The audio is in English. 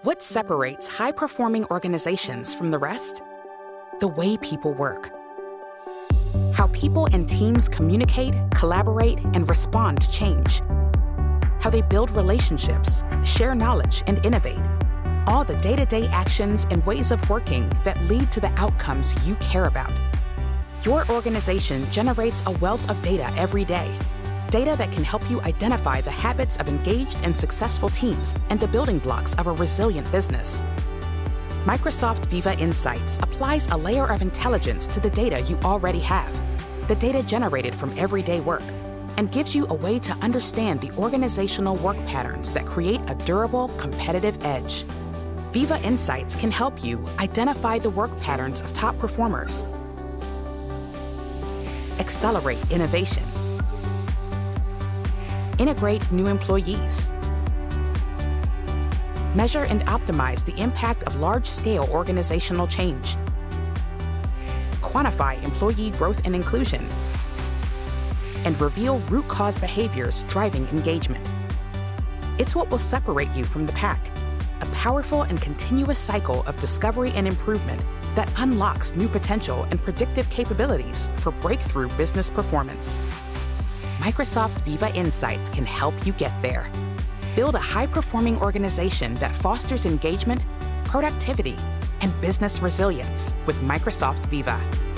What separates high-performing organizations from the rest? The way people work. How people and teams communicate, collaborate, and respond to change. How they build relationships, share knowledge, and innovate. All the day-to-day actions and ways of working that lead to the outcomes you care about. Your organization generates a wealth of data every day. Data that can help you identify the habits of engaged and successful teams and the building blocks of a resilient business. Microsoft Viva Insights applies a layer of intelligence to the data you already have, the data generated from everyday work, and gives you a way to understand the organizational work patterns that create a durable, competitive edge. Viva Insights can help you identify the work patterns of top performers, accelerate innovation, integrate new employees, measure and optimize the impact of large-scale organizational change, quantify employee growth and inclusion, and reveal root cause behaviors driving engagement. It's what will separate you from the pack, a powerful and continuous cycle of discovery and improvement that unlocks new potential and predictive capabilities for breakthrough business performance. Microsoft Viva Insights can help you get there. Build a high-performing organization that fosters engagement, productivity, and business resilience with Microsoft Viva.